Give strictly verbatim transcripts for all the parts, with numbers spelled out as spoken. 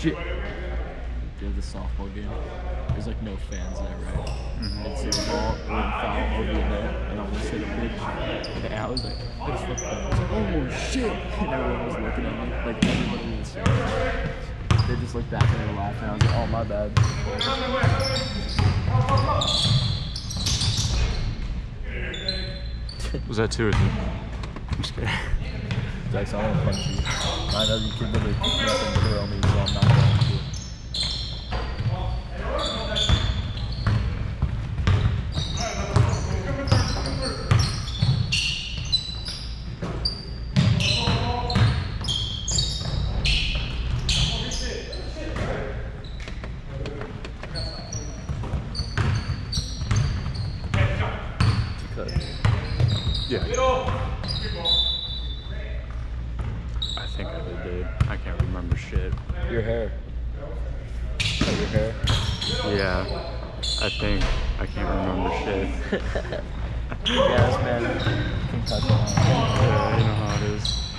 shit. Yeah, the softball game. There's like no fans there, right? Mm-hmm. It's a ball or a foul over the net, and I almost hit a pitch. And I was like, I just looked at it, I was like, oh shit! And everyone was looking at me, like everybody was saying. They just looked back and they were laughing. I was like, oh my bad. Was that two or three? I'm just kidding. Dex, I want to punch you. I know you can literally pick me up and throw me, so I'm not going to. Yeah. I think I did, dude. I can't remember shit. Your hair. Oh, your hair? Yeah. I think. I can't remember shit. Yes, man. Concussion. Yeah, you know how it is.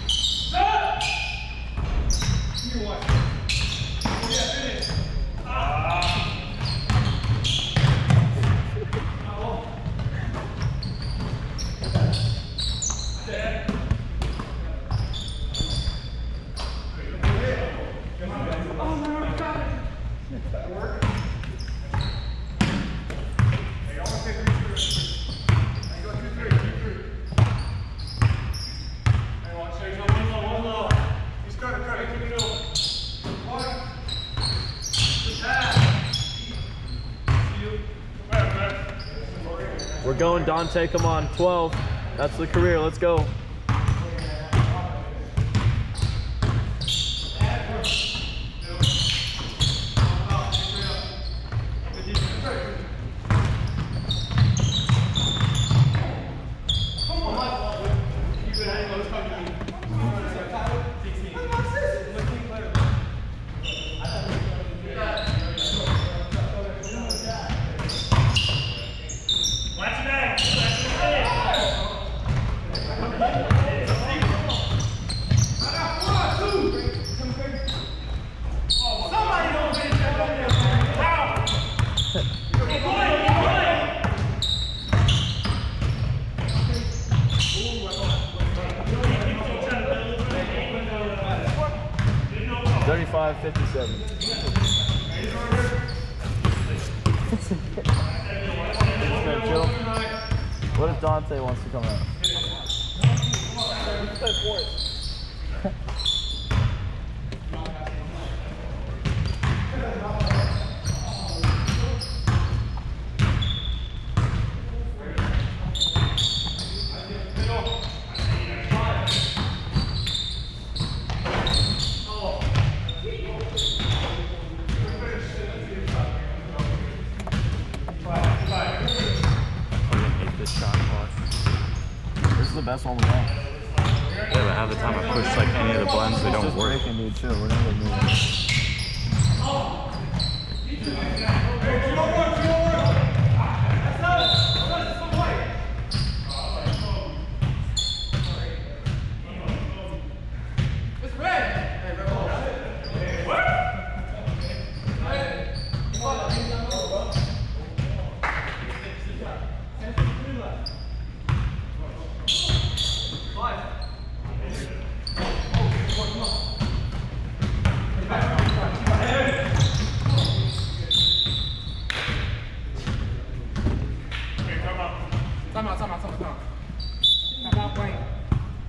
We're going, Dante. Come on, twelve. That's the career. Let's go. thirty-five fifty-seven. What if Dante wants to come out? This is the best one we have. Yeah, but half the time I push like any of the buttons, they don't work. Breaking, dude. Chill. We're not gonna move.